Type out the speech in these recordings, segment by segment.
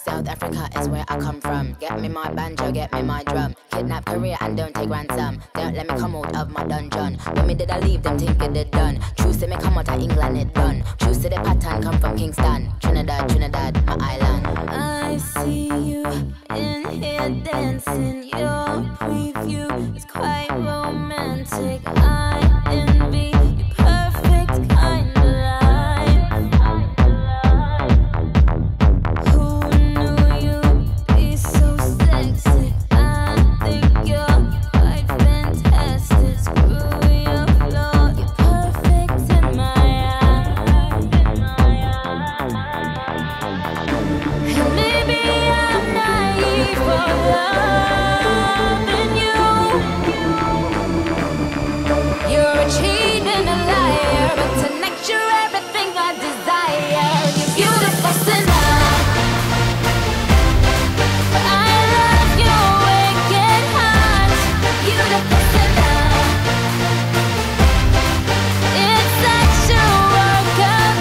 South Africa is where I come from. Get me my banjo, get me my drum. Kidnap Korea and don't take ransom. Don't let me come out of my dungeon. When me did I leave them think it done. Choose to me come out of England it done. Choose to the pattern come from Kingston. Trinidad, Trinidad, my island. I see you in here dancing. Your preview is quite romantic. I envy your perfect kind of life. Who knew you'd be so sexy? I think you're quite fantastic. Screw your flow, you're perfect in my eyes. And maybe I'm naive for loving you. You're a cheat and a liar, but tonight you're everything I desire. You're beautiful tonight. I love your wicked heart. Beautiful tonight. It's such a work of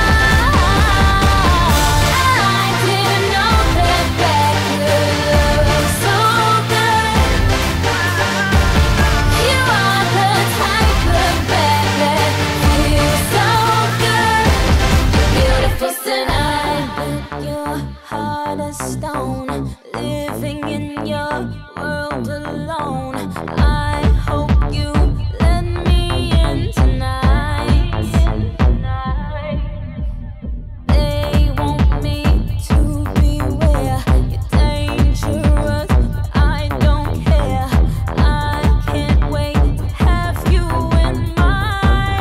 art. I didn't know that back could look so good. You are the type of bed that feels so good. Beautiful tonight, but your heart of stone, living in your world alone. I hope you let me in tonight. They want me to beware. You're dangerous, but I don't care. I can't wait to have you in my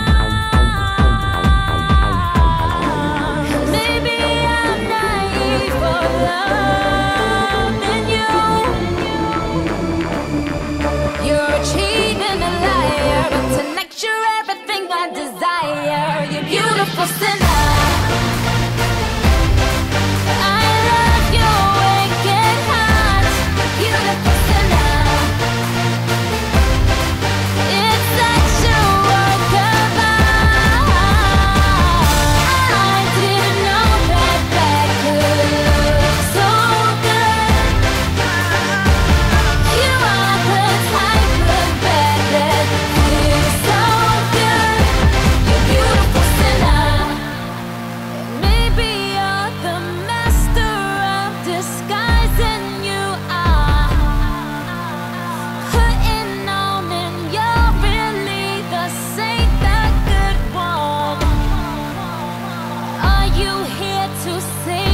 arms. Maybe I'm naive for loving you. You're a cheat and a liar, but tonight you're everything I desire. You're beautiful tonight. I love your wicked heart. Beautiful tonight. It's such a work of art. I didn't know that back could look so good. You are the type of bed that feels so good. You're beautiful tonight. Maybe you're the master of disguising. You are putting on, and you're really the saint, the good one. Are you here to save